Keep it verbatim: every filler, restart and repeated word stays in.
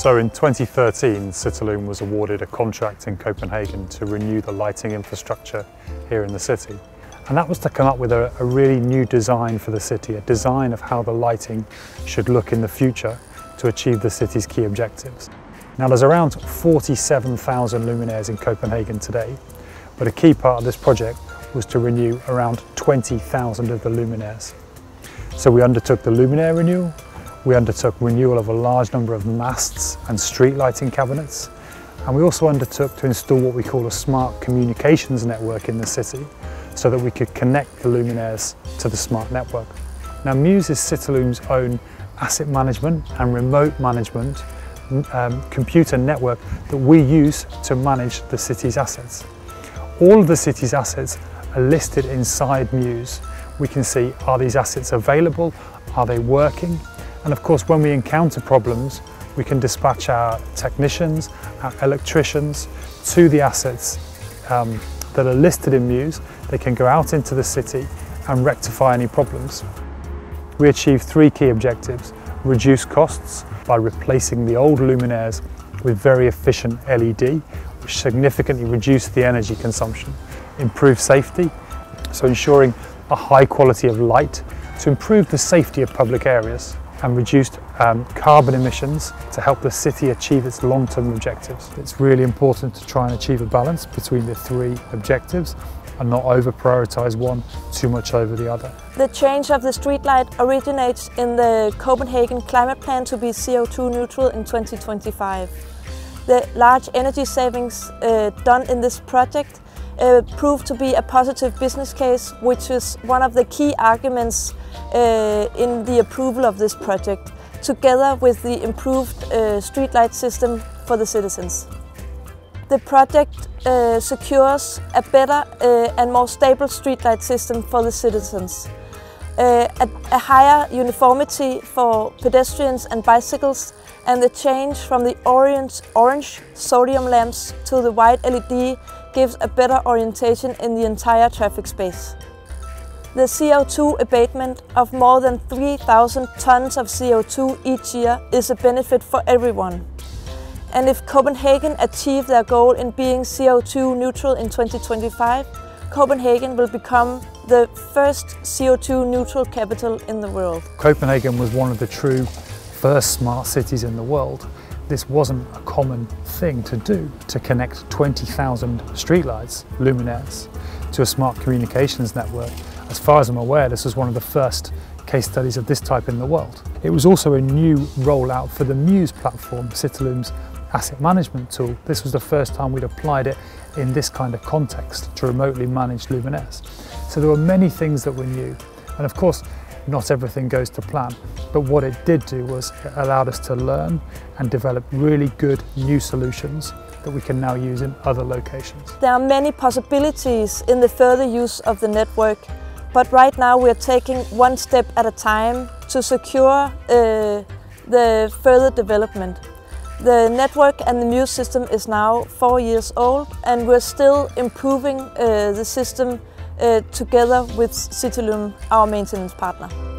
So in twenty thirteen, Citelum was awarded a contract in Copenhagen to renew the lighting infrastructure here in the city. And that was to come up with a, a really new design for the city, a design of how the lighting should look in the future to achieve the city's key objectives. Now there's around forty-seven thousand luminaires in Copenhagen today, but a key part of this project was to renew around twenty thousand of the luminaires. So we undertook the luminaire renewal, we undertook renewal of a large number of masts and street lighting cabinets, and we also undertook to install what we call a smart communications network in the city so that we could connect the luminaires to the smart network. Now Muse is Citelum's own asset management and remote management um, computer network that we use to manage the city's assets. All of the city's assets are listed inside Muse. We can see, are these assets available? Are they working? And of course, when we encounter problems, we can dispatch our technicians, our electricians to the assets um, that are listed in Muse. They can go out into the city and rectify any problems. We achieve three key objectives: reduce costs by replacing the old luminaires with very efficient L E D, which significantly reduce the energy consumption; improve safety, so ensuring a high quality of light to improve the safety of public areas; and reduced um, carbon emissions to help the city achieve its long-term objectives. It's really important to try and achieve a balance between the three objectives and not over-prioritise one too much over the other. The change of the streetlight originates in the Copenhagen climate plan to be C O two neutral in twenty twenty-five. The large energy savings uh, done in this project uh, proved to be a positive business case, which is one of the key arguments uh, in the approval of this project, together with the improved uh, streetlight system for the citizens. The project uh, secures a better uh, and more stable streetlight system for the citizens, uh, a, a higher uniformity for pedestrians and bicycles, and the change from the orange, orange sodium lamps to the white L E D gives a better orientation in the entire traffic space. The C O two abatement of more than three thousand tons of C O two each year is a benefit for everyone. And if Copenhagen achieve their goal in being C O two neutral in twenty twenty-five, Copenhagen will become the first C O two neutral capital in the world. Copenhagen was one of the true first smart cities in the world. This wasn't a common thing to do, to connect twenty thousand streetlights, luminaires, to a smart communications network. As far as I'm aware, this was one of the first case studies of this type in the world. It was also a new rollout for the Muse platform, Citelum's asset management tool. This was the first time we'd applied it in this kind of context to remotely manage luminaires. So there were many things that were new, and of course not everything goes to plan, but what it did do was it allowed us to learn and develop really good new solutions that we can now use in other locations. There are many possibilities in the further use of the network, but right now we are taking one step at a time to secure uh, the further development. The network and the Muse system is now four years old, and we're still improving uh, the system uh, together with Citelum, our maintenance partner.